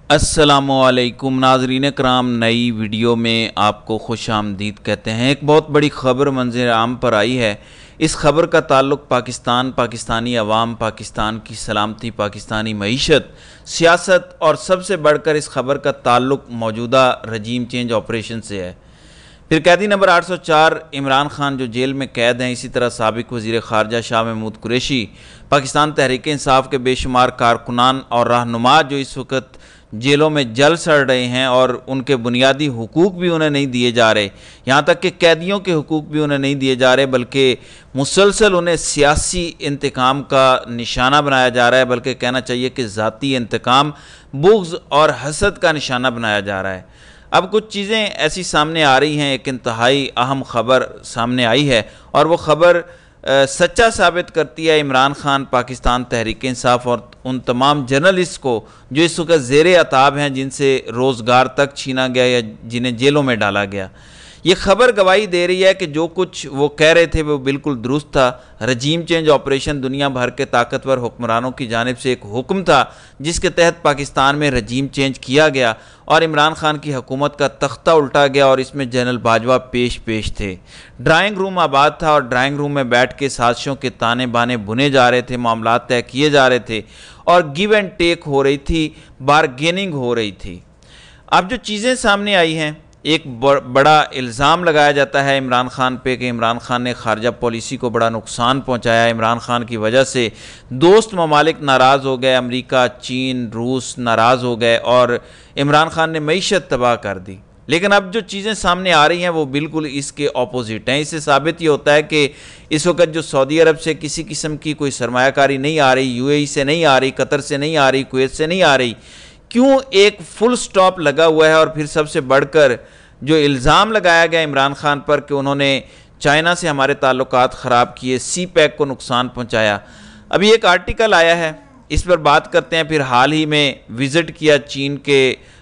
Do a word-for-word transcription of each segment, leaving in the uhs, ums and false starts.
अस्सलामुअलैकुम नाज़रीन कराम, नई वीडियो में आपको खुश आमदीद कहते हैं। एक बहुत बड़ी ख़बर मंज़र आम पर आई है। इस ख़बर का ताल्लुक़ पाकिस्तान, पाकिस्तानी अवाम, पाकिस्तान की सलामती, पाकिस्तानी मईशत, सियासत और सबसे बढ़कर इस ख़बर का ताल्लुक़ मौजूदा रजीम चेंज ऑपरेशन से है। फिर कैदी नंबर आठ सौ चार इमरान खान जो जेल में कैद हैं, इसी तरह साबिक़ वज़ीर ख़ारजा शाह महमूद कुरैशी, पाकिस्तान तहरीक इंसाफ के बेशुमार कारकुनान और रहनुमा जो इस वक्त जेलों में जल सड़ रहे हैं और उनके बुनियादी हुकूक भी उन्हें नहीं दिए जा रहे, यहाँ तक कि कैदियों के हुकूक भी उन्हें नहीं दिए जा रहे, बल्कि मुसलसल उन्हें सियासी इंतकाम का निशाना बनाया जा रहा है, बल्कि कहना चाहिए कि ज़ाती इंतकाम, बुग़्ज़ और हसद का निशाना बनाया जा रहा है। अब कुछ चीज़ें ऐसी सामने आ रही हैं, एक इंतहाई अहम ख़बर सामने आई है और वो ख़बर सच्चा साबित करती है इमरान खान, पाकिस्तान तहरीक इंसाफ और उन तमाम जर्नलिस्ट को जो इस वक्त ज़ेरे अताब हैं, जिनसे रोज़गार तक छीना गया या जिन्हें जेलों में डाला गया। ये ख़बर गवाही दे रही है कि जो कुछ वो कह रहे थे वो बिल्कुल दुरुस्त था। रजीम चेंज ऑपरेशन दुनिया भर के ताकतवर हुक्मरानों की जानिब से एक हुक्म था जिसके तहत पाकिस्तान में रजीम चेंज किया गया और इमरान खान की हुकूमत का तख्ता उल्टा गया और इसमें जनरल बाजवा पेश पेश थे। ड्राइंग रूम आबाद था और ड्राइंग रूम में बैठ के साजिशों के ताने बाने बुने जा रहे थे, मामलात तय किए जा रहे थे और गिव एंड टेक हो रही थी, बारगेनिंग हो रही थी। अब जो चीज़ें सामने आई हैं, एक बड़ा इल्ज़ाम लगाया जाता है इमरान खान पे कि इमरान खान ने खारजा पॉलिसी को बड़ा नुकसान पहुंचाया। इमरान खान की वजह से दोस्त ममालिक नाराज़ हो गए, अमेरिका, चीन, रूस नाराज़ हो गए और इमरान खान ने मईशत तबाह कर दी। लेकिन अब जो चीज़ें सामने आ रही हैं वो बिल्कुल इसके ऑपोजिट हैं। इससे साबित ये होता है कि इस वक्त जो सऊदी अरब से किसी किस्म की कोई सरमायाकारी नहीं आ रही, यूएई से नहीं आ रही, कतर से नहीं आ रही, कुवैत से नहीं आ रही, क्यों एक फुल स्टॉप लगा हुआ है। और फिर सबसे बढ़कर जो इल्ज़ाम लगाया गया इमरान खान पर कि उन्होंने चाइना से हमारे ताल्लुकात ख़राब किए, सी पैक को नुकसान पहुंचाया। अभी एक आर्टिकल आया है, इस पर बात करते हैं। फिर हाल ही में विज़िट किया चीन के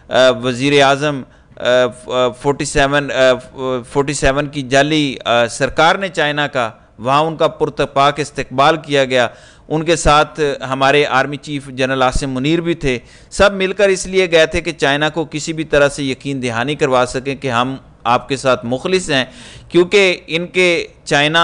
वज़ीर आज़म फोर्टी सेवन फोर्टी सेवन की जाली सरकार ने चाइना का, वहाँ उनका पुरतपाक इस्तकबाल किया गया। उनके साथ हमारे army chief general Asim Munir भी थे। सब मिलकर इसलिए गए थे कि चाइना को किसी भी तरह से यकीन दहानी करवा सकें कि हम आपके साथ मुखलिस हैं, क्योंकि इनके चाइना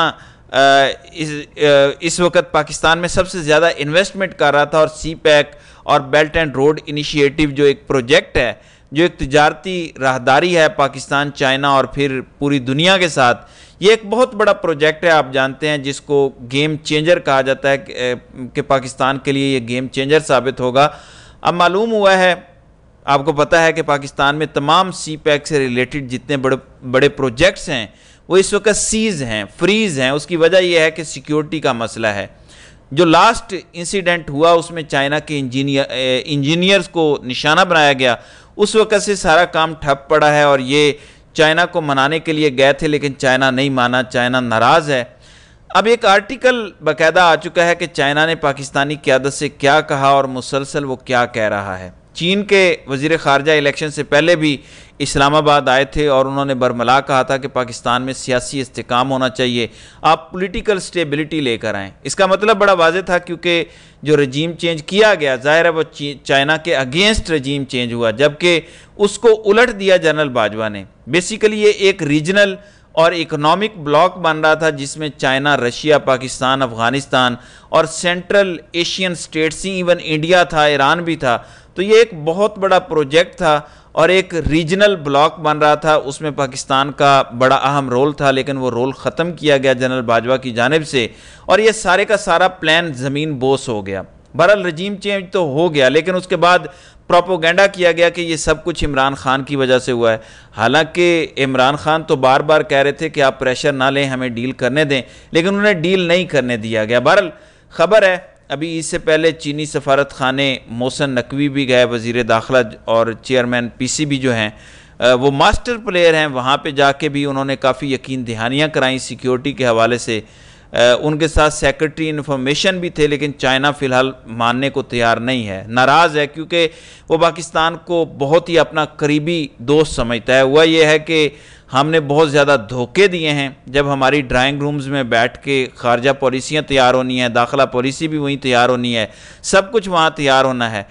इस इस वक्त पाकिस्तान में सबसे ज़्यादा इन्वेस्टमेंट कर रहा था और सी पैक और बेल्ट एंड रोड इनिशिएटिव जो एक प्रोजेक्ट है, जो एक तिजारती राहदारी है पाकिस्तान, चाइना और फिर पूरी दुनिया के साथ, ये एक बहुत बड़ा प्रोजेक्ट है। आप जानते हैं जिसको गेम चेंजर कहा जाता है कि पाकिस्तान के लिए ये गेम चेंजर साबित होगा। अब मालूम हुआ है, आपको पता है कि पाकिस्तान में तमाम सी पैक से रिलेटेड जितने बड़े बड़े प्रोजेक्ट्स हैं वो इस वक्त सीज हैं, फ्रीज हैं। उसकी वजह यह है कि सिक्योरिटी का मसला है। जो लास्ट इंसिडेंट हुआ उसमें चाइना के इंजीनियर इंजीनियर्स को निशाना बनाया गया, उस वक्त से सारा काम ठप पड़ा है और ये चाइना को मनाने के लिए गए थे लेकिन चाइना नहीं माना, चाइना नाराज़ है। अब एक आर्टिकल बाकायदा आ चुका है कि चाइना ने पाकिस्तानी क़यादत से क्या कहा और मुसलसल वो क्या कह रहा है। चीन के वज़ीर ख़ारजा इलेक्शन से पहले भी इस्लामाबाद आए थे और उन्होंने बरमला कहा था कि पाकिस्तान में सियासी इस्तेकाम होना चाहिए, आप पॉलिटिकल स्टेबिलिटी लेकर आएँ। इसका मतलब बड़ा वाज़ेह था, क्योंकि जो रजीम चेंज किया गया ज़ाहिर है वो चाइना के अगेंस्ट रजीम चेंज हुआ, जबकि उसको उलट दिया जनरल बाजवा ने। बेसिकली ये एक रीजनल और इकोनॉमिक ब्लॉक बन रहा था जिसमें चाइना, रशिया, पाकिस्तान, अफ़गानिस्तान और सेंट्रल एशियन स्टेट्स ही, इवन इंडिया था, ईरान भी था। तो ये एक बहुत बड़ा प्रोजेक्ट था और एक रीजनल ब्लॉक बन रहा था, उसमें पाकिस्तान का बड़ा अहम रोल था, लेकिन वो रोल ख़त्म किया गया जनरल बाजवा की जानिब से और ये सारे का सारा प्लान ज़मीन बोस हो गया। बहरहाल रजीम चेंज तो हो गया, लेकिन उसके बाद प्रोपोगेंडा किया गया कि ये सब कुछ इमरान खान की वजह से हुआ है। हालांकि इमरान खान तो बार बार कह रहे थे कि आप प्रेशर ना लें, हमें डील करने दें, लेकिन उन्हें डील नहीं करने दिया गया। बहरहाल खबर है, अभी इससे पहले चीनी सफारत खाने मोहसिन नकवी भी गए, वज़ीर दाखिला और चेयरमैन पी सी बी जो हैं वो मास्टर प्लेयर हैं, वहाँ पे जाके भी उन्होंने काफ़ी यकीन दहानियाँ कराई सिक्योरिटी के हवाले से। उनके साथ सेक्रेटरी इन्फॉर्मेशन भी थे, लेकिन चाइना फ़िलहाल मानने को तैयार नहीं है, नाराज़ है, क्योंकि वो पाकिस्तान को बहुत ही अपना करीबी दोस्त समझता है। हुआ ये है कि हमने बहुत ज़्यादा धोखे दिए हैं। जब हमारी ड्राइंग रूम्स में बैठ के खारजा पॉलिसियाँ तैयार होनी है, दाखिला पॉलिसी भी वहीं तैयार होनी है, सब कुछ वहाँ तैयार होना है।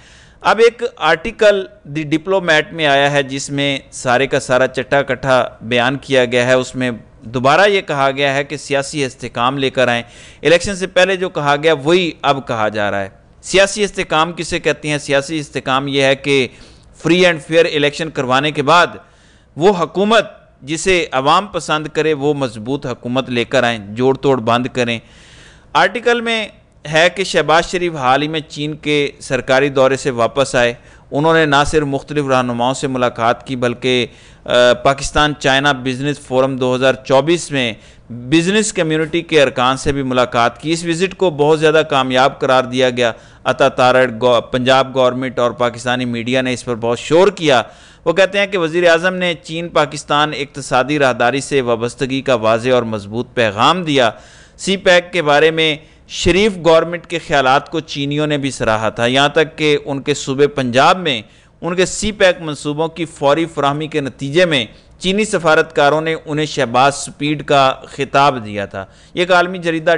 اب ایک آرٹیکل دی ڈپلومیٹ میں آیا ہے جس میں سارے کا سارا چٹا کٹھا بیان کیا گیا ہے. اس میں دوبارہ یہ کہا گیا ہے کہ سیاسی استحکام لے کر آئیں. الیکشن سے پہلے جو کہا گیا وہی اب کہا جا رہا ہے. سیاسی استحکام کسے کہتے ہیں؟ سیاسی استحکام یہ ہے کہ فری اینڈ فیئر الیکشن کروانے کے بعد وہ حکومت جسے عوام پسند کرے وہ مضبوط حکومت لے کر آئیں، جوڑ توڑ بند کریں. آرٹیکل میں ہے کہ شہباز شریف حال ہی میں چین کے سرکاری دورے سے واپس آئے. انہوں نے نہ صرف مختلف رہنماؤں سے ملاقات کی بلکہ پاکستان چائنا بزنس فورم دو ہزار چوبیس میں بزنس کمیونٹی کے ارکان سے بھی ملاقات کی. اس وزٹ کو بہت زیادہ کامیاب قرار دیا گیا. عطا تارڑ، پنجاب گورنمنٹ اور پاکستانی میڈیا نے اس پر بہت شور کیا. وہ کہتے ہیں کہ وزیر اعظم نے چین پاکستان اقتصادی راہداری سے وابستگی کا واضح اور مضبوط پیغام دیا. سی پیک کے بارے میں شریف گورنمنٹ کے خیالات کو چینیوں نے بھی سراہا تھا، یہاں تک کہ ان کے صوبے پنجاب میں ان کے سی پیک منصوبوں کی فوری فراہمی کے نتیجے میں چینی سفارتکاروں نے انہیں شہباز سپیڈ کا خطاب دیا تھا. یہ ایک عالمی جریدہ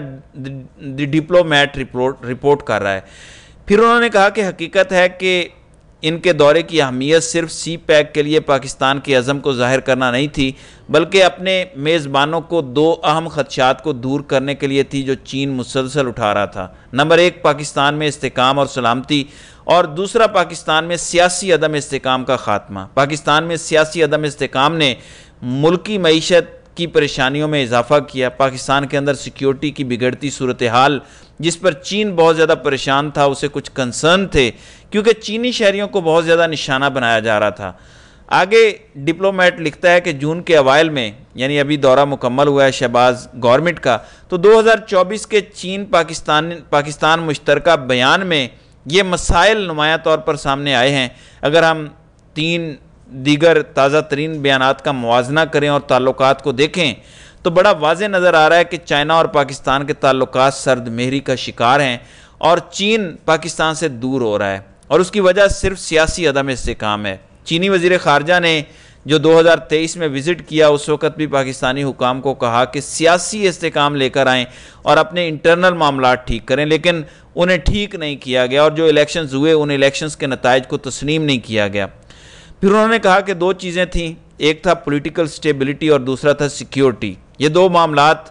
دی ڈپلومیٹ رپورٹ کر رہا ہے. پھر انہوں نے کہا کہ حقیقت ہے کہ ان کے دورے کی اہمیت صرف سی پیک کے لیے پاکستان کے عزم کو ظاہر کرنا نہیں تھی بلکہ اپنے میزبانوں کو دو اہم خدشات کو دور کرنے کے لیے تھی جو چین مسلسل اٹھا رہا تھا. نمبر ایک، پاکستان میں استحکام اور سلامتی، اور دوسرا پاکستان میں سیاسی عدم استحکام کا خاتمہ. پاکستان میں سیاسی عدم استحکام نے ملکی معیشت کی پریشانیوں میں اضافہ کیا. پاکستان کے اندر سیکیورٹی کی بگڑتی صورتحال جس پر چین بہت زیادہ پریشان تھا، اسے کچھ کنسرن تھے کیونکہ چینی شہریوں کو بہت زیادہ نشانہ بنایا جا رہا تھا. آگے ڈپلومیٹ لکھتا ہے کہ جون کے اوائل میں، یعنی ابھی دورہ مکمل ہوا ہے شہباز گورنمنٹ کا، تو دو ہزار چوبیس کے چین پاکستان پاکستان مشترکہ بیان میں یہ مسائل نمایاں طور پر سامنے آئے ہیں. اگر ہم تین دیگر تازہ ترین بیانات کا موازنہ کریں اور تعلقات کو دیکھیں تو بڑا واضح نظر آ رہا ہے کہ چائنا اور پاکستان کے تعلقات سرد مہری کا شکار ہیں اور چین پاکستان سے دور ہو رہا ہے، اور اس کی وجہ صرف سیاسی عدم استحکام ہے. چینی وزیر خارجہ نے جو دو ہزار تیئیس میں وزٹ کیا اس وقت بھی پاکستانی حکام کو کہا کہ سیاسی استحکام لے کر آئیں اور اپنے انٹرنل معاملات ٹھیک کریں، لیکن انہیں ٹھیک نہیں کیا گیا اور جو الیکشنز ہوئے ان الیکشنز کے نتائج کو تسلیم نہیں کیا گیا. پھر انہوں نے کہا کہ دو چیزیں تھیں، ایک تھا پولیٹیکل سٹیبلٹی اور دوسرا تھا سیکیورٹی. یہ دو معاملات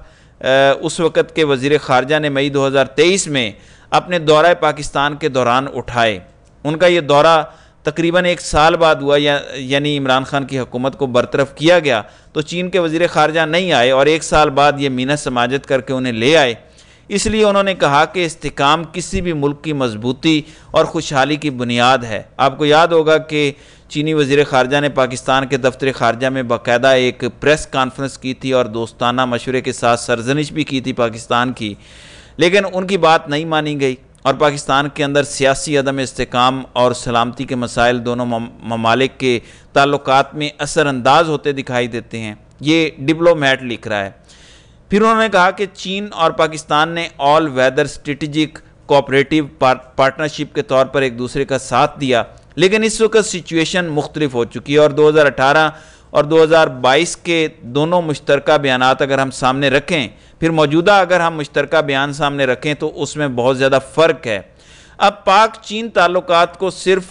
اس وقت کے وزیر خارجہ نے مئی دو ہزار تیئیس میں اپنے دورہ پاکستان کے دوران اٹھائے. ان کا یہ دورہ تقریباً ایک سال بعد ہوا، یعنی عمران خان کی حکومت کو برطرف کیا گیا تو چین کے وزیر خارجہ نہیں آئے اور ایک سال بعد یہ مینا سماجت کر کے انہیں لے آئے. اس لیے انہوں نے کہا کہ استحکام کسی بھی ملک کی مضبوطی اور خوشحالی کی بنیاد ہے. آپ کو یاد ہوگا کہ چینی وزیر خارجہ نے پاکستان کے دفتر خارجہ میں باقاعدہ ایک پریس کانفرنس کی تھی اور دوستانہ مشورے کے ساتھ سرزنش بھی کی تھی پاکستان کی، لیکن ان کی بات نہیں مانی گئی اور پاکستان کے اندر سیاسی عدم استحکام اور سلامتی کے مسائل دونوں ممالک کے تعلقات میں اثر انداز ہوتے دکھائی دیتے ہیں. یہ ڈپلومیٹ لکھ رہا ہے. پھر انہوں نے کہا کہ چین اور پاکستان نے all weather strategic cooperative partnership کے طور پر ایک دوسرے کا ساتھ دیا، لیکن اس وقت سچویشن مختلف ہو چکی ہے اور دو ہزار اٹھارہ اور دو ہزار بائیس کے دونوں مشترکہ بیانات اگر ہم سامنے رکھیں، پھر موجودہ اگر ہم مشترکہ بیان سامنے رکھیں تو اس میں بہت زیادہ فرق ہے. اب پاک چین تعلقات کو صرف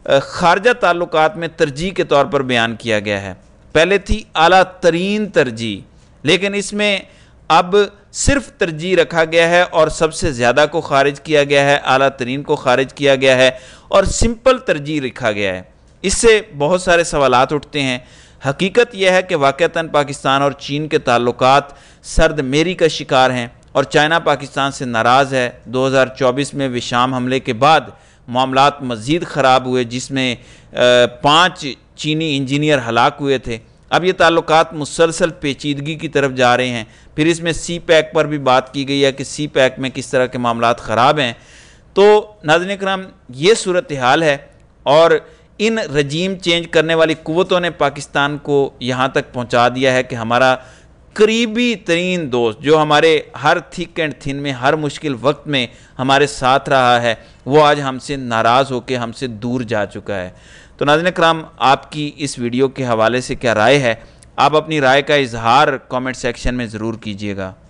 خارجہ تعلقات میں ترجیح کے طور پر بیان کیا گیا ہے. پہلے تھی اعلیٰ ترین ترجیح، لیکن اس میں اب صرف ترجیح رکھا گیا ہے اور سب سے زیادہ کو خارج کیا گیا ہے، اعلیٰ ترین کو خارج کیا گیا ہے اور سمپل ترجیح رکھا گیا ہے. اس سے بہت سارے سوالات اٹھتے ہیں. حقیقت یہ ہے کہ واقعتاً پاکستان اور چین کے تعلقات سرد میری کا شکار ہیں اور چائنا پاکستان سے ناراض ہے. دو ہزار چوبیس میں وشام حملے کے بعد معاملات مزید خراب ہوئے جس میں پانچ چینی انجینئر ہلاک ہوئے تھے. اب یہ تعلقات مسلسل پیچیدگی کی طرف جا رہے ہیں. پھر اس میں سی پیک پر بھی بات کی گئی ہے کہ سی پیک میں کس طرح کے معاملات خراب ہیں. تو ناظرین اکرام، یہ صورتحال ہے اور ان رجیم چینج کرنے والی قوتوں نے پاکستان کو یہاں تک پہنچا دیا ہے کہ ہمارا قریبی ترین دوست جو ہمارے ہر تھک اینڈ تھن میں ہر مشکل وقت میں ہمارے ساتھ رہا ہے وہ آج ہم سے ناراض ہو کے ہم سے دور جا چکا ہے. تو ناظرین اکرام، آپ کی اس ویڈیو کے حوالے سے کیا رائے ہے؟ آپ اپنی رائے کا اظہار کامنٹ سیکشن میں ضرور کیجیے گا.